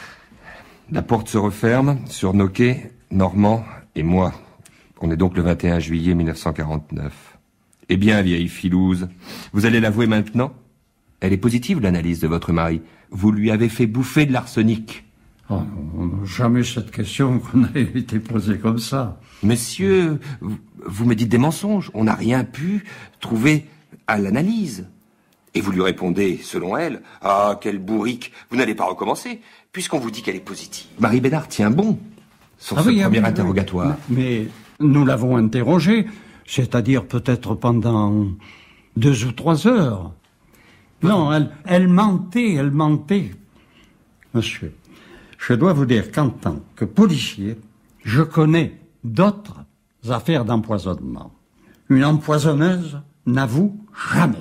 La porte se referme sur Noquet, Normand et moi. On est donc le vingt et un juillet mille neuf cent quarante-neuf. Eh bien, vieille filouse, vous allez l'avouer maintenant? Elle est positive, l'analyse de votre mari. Vous lui avez fait bouffer de l'arsenic. Oh, non, jamais cette question qu'on a été posée comme ça. Monsieur, vous, vous me dites des mensonges. On n'a rien pu trouver à l'analyse. Et vous lui répondez, selon elle, « Ah, quelle bourrique, vous n'allez pas recommencer, puisqu'on vous dit qu'elle est positive. » Marie Bénard tient bon sur ah ce oui, premier oui, interrogatoire. Oui. Mais nous l'avons interrogée, c'est-à-dire peut-être pendant deux ou trois heures. Non, elle, elle mentait, elle mentait. Monsieur, je dois vous dire qu'en tant que policier, je connais d'autres affaires d'empoisonnement. Une empoisonneuse n'avoue jamais.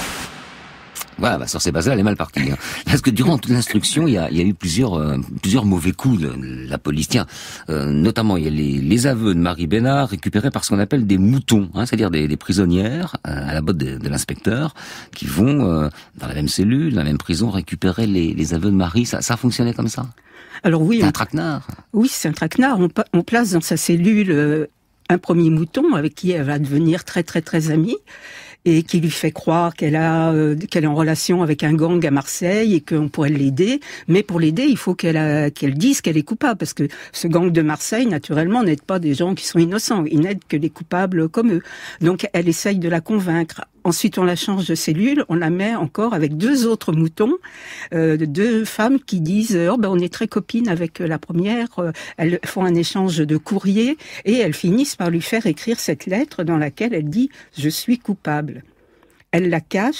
Voilà, bah, sur ces bases-là, elle est mal partie. Hein. Parce que durant toute l'instruction, il y a, il y a eu plusieurs, euh, plusieurs mauvais coups de la police. Tiens, euh, notamment, il y a les, les aveux de Marie Bénard récupérés par ce qu'on appelle des moutons, hein, c'est-à-dire des, des prisonnières euh, à la botte de, de l'inspecteur qui vont euh, dans la même cellule, dans la même prison, récupérer les, les aveux de Marie. Ça, ça fonctionnait comme ça? Alors oui, c'est on... un traquenard. Oui, c'est un traquenard. On, on place dans sa cellule euh, un premier mouton avec qui elle va devenir très très très amie, et qui lui fait croire qu'elle a euh, qu'elle est en relation avec un gang à Marseille et qu'on pourrait l'aider. Mais pour l'aider, il faut qu'elle a, qu'elle dise qu'elle est coupable, parce que ce gang de Marseille, naturellement, n'aide pas des gens qui sont innocents. Ils n'aident que les coupables comme eux. Donc, elle essaye de la convaincre. Ensuite, on la change de cellule, on la met encore avec deux autres moutons, euh, deux femmes qui disent « Oh ben on est très copines avec la première euh, ». Elles font un échange de courrier et elles finissent par lui faire écrire cette lettre dans laquelle elle dit « Je suis coupable ». Elle la cache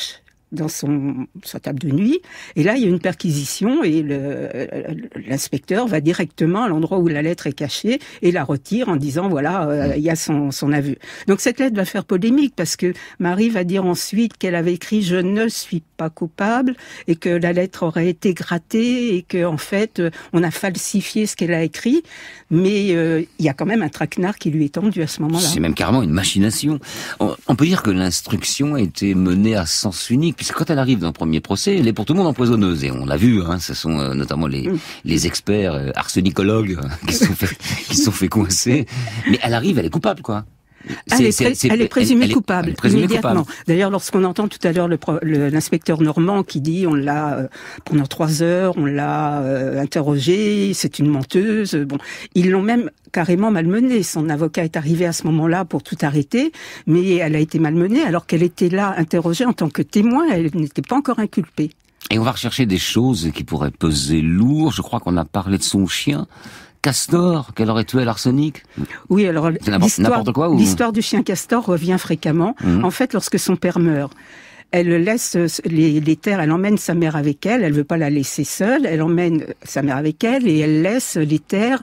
dans son sa table de nuit, et là il y a une perquisition et le, l'inspecteur va directement à l'endroit où la lettre est cachée et la retire en disant voilà euh, il y a son son aveu. Donc cette lettre va faire polémique parce que Marie va dire ensuite qu'elle avait écrit je ne suis pas coupable et que la lettre aurait été grattée et que en fait on a falsifié ce qu'elle a écrit, mais euh, il y a quand même un traquenard qui lui est tendu à ce moment-là. C'est même carrément une machination. On, on peut dire que l'instruction a été menée à sens unique. Puisque quand elle arrive dans le premier procès, elle est pour tout le monde empoisonneuse. Et on l'a vu, hein, ce sont euh, notamment les, mmh. les experts euh, arsenicologues euh, qui sont fait, qui sont fait coincer. Mais elle arrive, elle est coupable, quoi. Elle est, pré- elle est présumée elle, elle coupable, elle est présumée immédiatement. Coupable. D'ailleurs, lorsqu'on entend tout à l'heure le, le, l'inspecteur Normand qui dit on l'a euh, pendant trois heures, on l'a euh, interrogée, c'est une menteuse. Bon, ils l'ont même carrément malmenée. Son avocat est arrivé à ce moment-là pour tout arrêter, mais elle a été malmenée alors qu'elle était là interrogée en tant que témoin. Elle n'était pas encore inculpée. Et on va rechercher des choses qui pourraient peser lourd. Je crois qu'on a parlé de son chien. Castor, qu'elle aurait tué à l'arsenic. Oui, alors l'histoire, quoi, ou... l'histoire du chien Castor revient fréquemment. Mmh. En fait, lorsque son père meurt, elle laisse les, les terres, elle emmène sa mère avec elle, elle veut pas la laisser seule, elle emmène sa mère avec elle et elle laisse les terres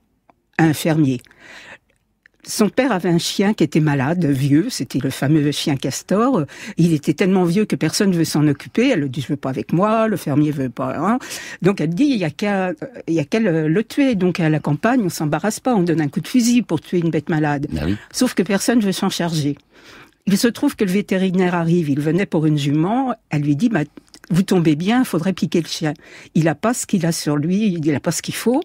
à un fermier. Son père avait un chien qui était malade, vieux, c'était le fameux chien Castor. Il était tellement vieux que personne ne veut s'en occuper. Elle lui dit, je veux pas avec moi, le fermier veut pas. Hein. Donc elle dit, il y a qu'à, il y a qu'à le, le tuer. Donc à la campagne, on s'embarrasse pas, on donne un coup de fusil pour tuer une bête malade. Ah oui. Sauf que personne veut s'en charger. Il se trouve que le vétérinaire arrive, il venait pour une jument, elle lui dit, bah, vous tombez bien, il faudrait piquer le chien. Il a pas ce qu'il a sur lui, il a pas ce qu'il faut.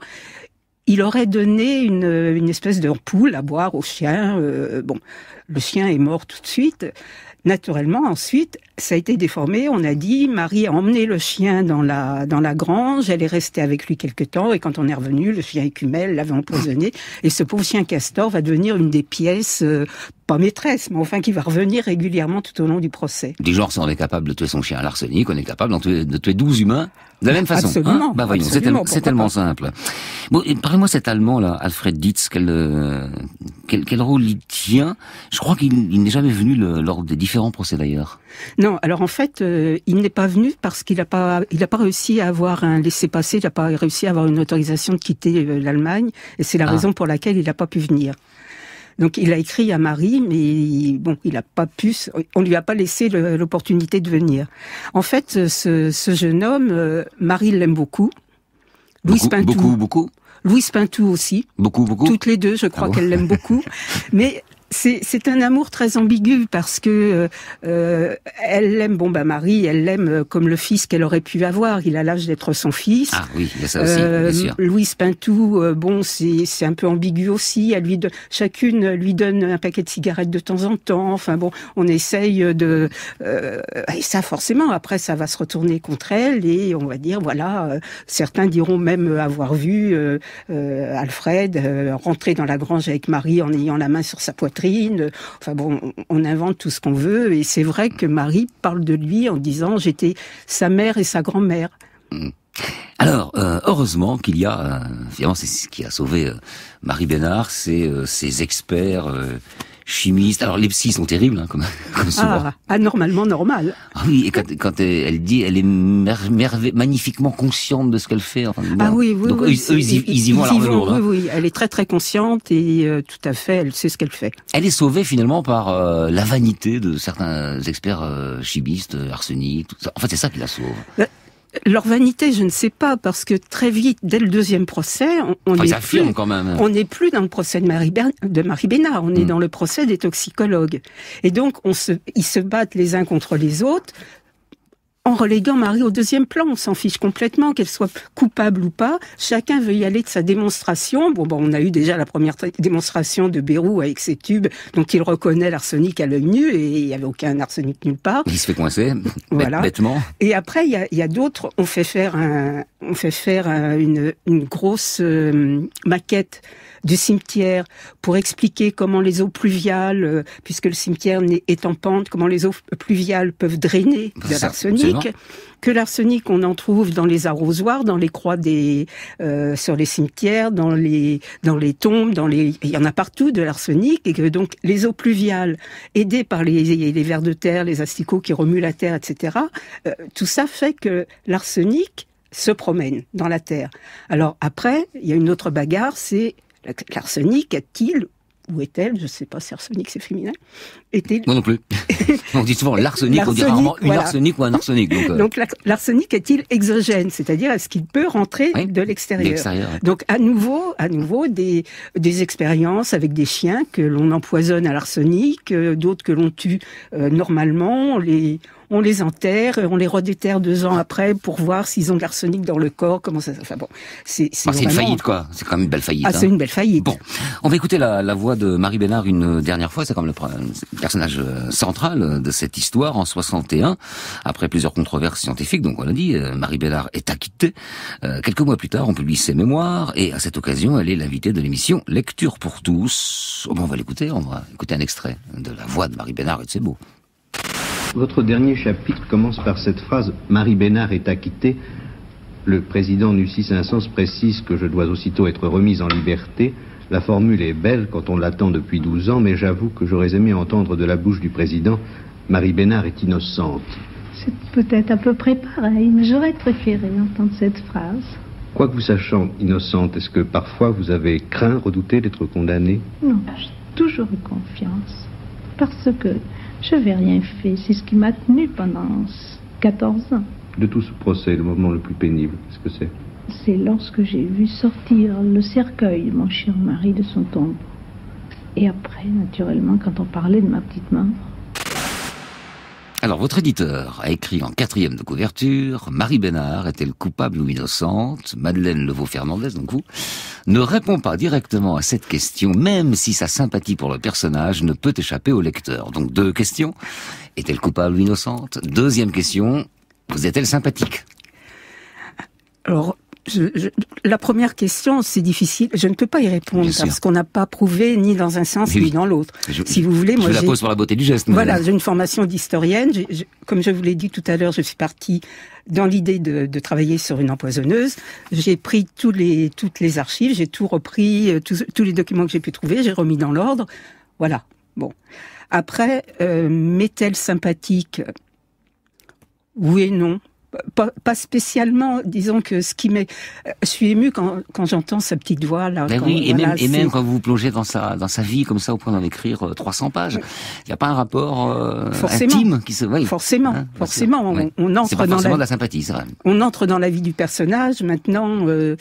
Il aurait donné une, une espèce d'ampoule à boire au chien. Euh, bon, le chien est mort tout de suite. Naturellement, ensuite, ça a été déformé. On a dit, Marie a emmené le chien dans la dans la grange. Elle est restée avec lui quelque temps. Et quand on est revenu, le chien écumait, l'avait empoisonné. Et ce pauvre chien Castor va devenir une des pièces, euh, pas maîtresse, mais enfin qui va revenir régulièrement tout au long du procès. Du genre, si on est capable de tuer son chien à l'arsenic, on est capable de tuer, de tuer douze humains de la même façon. Absolument. Hein bah voyons, c'est, tel, c'est tellement pas. simple. Bon, parlez-moi cet Allemand là, Alfred Dietz, quel, euh, quel quel rôle il tient? Je crois qu'il il n'est jamais venu le, lors des différents procès d'ailleurs. Non, alors en fait, euh, il n'est pas venu parce qu'il n'a pas, il n'a pas réussi à avoir un laissez-passer, il n'a pas réussi à avoir une autorisation de quitter euh, l'Allemagne, et c'est la ah. raison pour laquelle il n'a pas pu venir. Donc il a écrit à Marie, mais bon, il n'a pas pu, on lui a pas laissé le, l'opportunité de venir. En fait, ce, ce jeune homme, euh, Marie l'aime beaucoup. Louise beaucoup, Pintou. Beaucoup, beaucoup. Louise Pintou aussi. Beaucoup, beaucoup. Toutes les deux, je crois ah bon. qu'elle l'aime beaucoup. Mais c'est, c'est un amour très ambigu parce que euh, elle l'aime, bon bah Marie, elle l'aime comme le fils qu'elle aurait pu avoir. Il a l'âge d'être son fils. Ah oui, il y a ça aussi, euh, bien sûr. Louise Pintou, euh, bon c'est c'est un peu ambigu aussi. Elle lui de, chacune lui donne un paquet de cigarettes de temps en temps. Enfin bon, on essaye de euh, et ça forcément après ça va se retourner contre elle et on va dire voilà. Euh, certains diront même avoir vu euh, euh, Alfred euh, rentrer dans la grange avec Marie en ayant la main sur sa poitrine. Enfin bon, on invente tout ce qu'on veut et c'est vrai que Marie parle de lui en disant j'étais sa mère et sa grand-mère. Alors, euh, heureusement qu'il y a, euh, finalement c'est ce qui a sauvé euh, Marie Bénard, c'est euh, ces experts euh, chimistes. Alors les psys sont terribles, hein, comme, comme souvent. Ah, anormalement normal. Ah oui, et quand, quand elle, elle dit, elle est mer- merve- magnifiquement consciente de ce qu'elle fait. Enfin, ah bon. oui, oui, Donc oui. Eux, eux, ils, ils y vont à l'arme lourde. Oui, oui, elle est très très consciente et euh, tout à fait, elle sait ce qu'elle fait. Elle est sauvée finalement par euh, la vanité de certains experts euh, chimistes, arsenic, tout ça. En fait, c'est ça qui la sauve. Bah, leur vanité, je ne sais pas, parce que très vite, dès le deuxième procès, on, on enfin, est plus, quand même. on n'est plus dans le procès de Marie, Ber- de Marie Bénard, on mmh. est dans le procès des toxicologues. Et donc, on se, ils se battent les uns contre les autres, en reléguant Marie au deuxième plan. On s'en fiche complètement, qu'elle soit coupable ou pas. Chacun veut y aller de sa démonstration. Bon, bon, on a eu déjà la première démonstration de Bérou avec ses tubes, dont il reconnaît l'arsenic à l'œil nu, et il n'y avait aucun arsenic nulle part. Il se fait coincer, voilà. bêtement. Et après, il y a, il y a d'autres, on fait faire un, on fait faire un, une, une grosse euh, maquette du cimetière pour expliquer comment les eaux pluviales, euh, puisque le cimetière est en pente, comment les eaux pluviales peuvent drainer de l'arsenic. l'arsenic, que l'arsenic, on en trouve dans les arrosoirs, dans les croix des, euh, sur les cimetières, dans les, dans les tombes, dans les, il y en a partout de l'arsenic, et que donc les eaux pluviales, aidées par les, les vers de terre, les asticots qui remuent la terre, et cetera, euh, tout ça fait que l'arsenic se promène dans la terre. Alors après, il y a une autre bagarre, c'est l'arsenic a-t-il, où est-elle, je ne sais pas si arsenic c'est féminin, est-il... Moi non plus. On dit souvent l'arsenic, on dit rarement une voilà. arsenic ou un arsenic. Donc, euh... donc l'arsenic est-il exogène, c'est-à-dire est-ce qu'il peut rentrer oui, de l'extérieur, l'extérieur ouais. Donc à nouveau, à nouveau des, des expériences avec des chiens que l'on empoisonne à l'arsenic, euh, d'autres que l'on tue euh, normalement, on les... On les enterre, on les redéterre deux ans après pour voir s'ils ont de l'arsenic dans le corps, comment ça... Enfin bon, c'est c'est, ah, c'est vraiment... une faillite, quoi. C'est quand même une belle faillite. Ah, hein. c'est une belle faillite. Bon, on va écouter la, la voix de Marie Bénard une dernière fois. C'est comme le, le personnage central de cette histoire en soixante et un. Après plusieurs controverses scientifiques, donc on l'a dit, Marie Bénard est acquittée. Euh, quelques mois plus tard, on publie ses mémoires et à cette occasion, elle est l'invitée de l'émission Lecture pour tous. Oh, bon, on va l'écouter, on va écouter un extrait de la voix de Marie Bénard et de ses mots. Votre dernier chapitre commence par cette phrase « Marie Bénard est acquittée ». Le président Nucy Saint-Saëns précise que je dois aussitôt être remise en liberté. La formule est belle quand on l'attend depuis douze ans, mais j'avoue que j'aurais aimé entendre de la bouche du président « Marie Bénard est innocente ». C'est peut-être à peu près pareil, mais j'aurais préféré entendre cette phrase. Quoi que vous sachant innocente, est-ce que parfois vous avez craint, redouté d'être condamnée ? Non, j'ai toujours eu confiance, parce que je n'avais rien fait. C'est ce qui m'a tenu pendant quatorze ans. De tout ce procès, le moment le plus pénible, qu'est-ce que c'est ? C'est lorsque j'ai vu sortir le cercueil de mon cher mari de son tombeau. Et après, naturellement, quand on parlait de ma petite mort. Alors, votre éditeur a écrit en quatrième de couverture, Marie Bénard est-elle coupable ou innocente ? Madeleine Levaux-Fernandez, donc vous, ne répond pas directement à cette question, même si sa sympathie pour le personnage ne peut échapper au lecteur. Donc, deux questions. Est-elle coupable ou innocente ? Deuxième question, vous est-elle sympathique ? Alors, je, je, la première question, c'est difficile. Je ne peux pas y répondre Bien parce sûr. qu'on n'a pas prouvé ni dans un sens oui, ni dans l'autre. Je, si vous voulez, je moi, la j'ai, pose pour la beauté du geste. Voilà, j'ai une formation d'historienne. J'ai, j'ai, comme je vous l'ai dit tout à l'heure, je suis partie dans l'idée de, de travailler sur une empoisonneuse. J'ai pris tous les, toutes les archives, j'ai tout repris, tous, tous les documents que j'ai pu trouver, j'ai remis dans l'ordre. Voilà. Bon. Après, euh, m'est-elle sympathique ? Oui et non. Pas, pas spécialement, disons que ce qui m'est... Je suis émue quand, quand j'entends sa petite voix, là. Ben quand, oui, et, voilà, même, et même quand vous vous plongez dans sa, dans sa vie, comme ça, au point d'en écrire trois cents pages, il n'y a pas un rapport euh, intime qui se... Oui. Forcément, hein, forcément. On, oui. on entre c'est pas dans forcément la... de la sympathie, c'est vrai. On entre dans la vie du personnage, maintenant... Euh,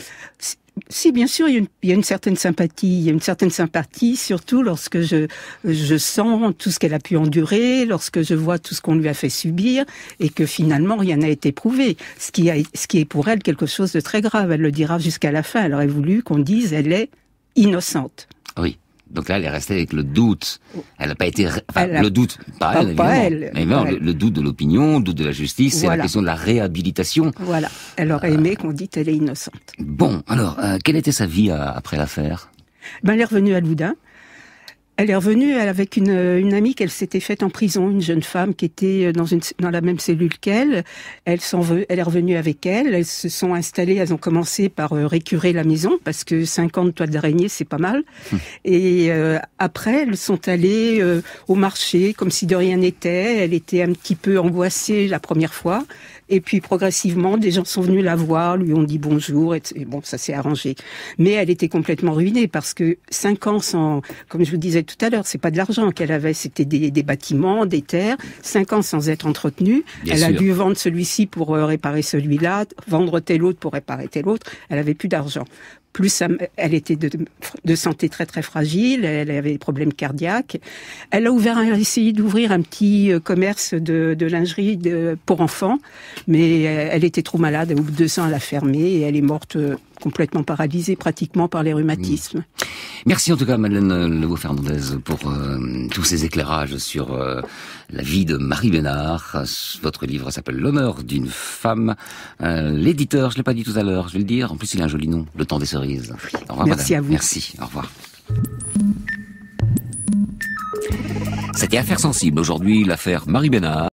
Si, bien sûr, il y, a une, il y a une certaine sympathie. Il y a une certaine sympathie, surtout lorsque je, je sens tout ce qu'elle a pu endurer, lorsque je vois tout ce qu'on lui a fait subir, et que finalement rien n'a été prouvé. Ce qui, a, ce qui est pour elle quelque chose de très grave. Elle le dira jusqu'à la fin. Elle aurait voulu qu'on dise elle est innocente. Oui. Donc là, elle est restée avec le doute. Elle n'a pas été... Enfin, a... le doute, pas, pas elle, évidemment. Pas elle. Mais non, le, le doute de l'opinion, le doute de la justice, c'est voilà. La question de la réhabilitation. Voilà. Elle aurait euh... aimé qu'on dise qu'elle est innocente. Bon, alors, euh, quelle était sa vie euh, après l'affaire ? Ben, elle est revenue à Loudun. Elle est revenue avec une, une amie qu'elle s'était faite en prison, une jeune femme qui était dans, une, dans la même cellule qu'elle. Elle, s'en, elle est revenue avec elle. Elles se sont installées, elles ont commencé par euh, récurer la maison, parce que cinquante toiles d'araignée, c'est pas mal. Hum. Et euh, après, elles sont allées euh, au marché, comme si de rien n'était. Elle était un petit peu angoissée la première fois. Et puis progressivement, des gens sont venus la voir, lui ont dit bonjour, et, et bon, ça s'est arrangé. Mais elle était complètement ruinée parce que cinq ans sans, comme je vous disais tout à l'heure, c'est pas de l'argent qu'elle avait, c'était des, des bâtiments, des terres. Cinq ans sans être entretenue. Bien elle sûr. A dû vendre celui-ci pour euh, réparer celui-là, vendre tel autre pour réparer tel autre. Elle avait plus d'argent. Plus elle était de, de santé très très fragile, elle avait des problèmes cardiaques. Elle a ouvert, elle a essayé d'ouvrir un petit commerce de, de lingerie de, pour enfants, mais elle était trop malade. Au bout de deux ans, elle a fermé et elle est morte complètement paralysée pratiquement par les rhumatismes. Mmh. Merci en tout cas Madeleine Levaux-Fernandez pour euh, tous ces éclairages sur euh, la vie de Marie Bénard. Votre livre s'appelle L'honneur d'une femme. Euh, l'éditeur, je l'ai pas dit tout à l'heure, je vais le dire, en plus il a un joli nom, Le Temps des Cerises. Oui. Au revoir, merci madame. À vous. Merci, au revoir. C'était Affaire sensible. Aujourd'hui, l'affaire Marie Bénard.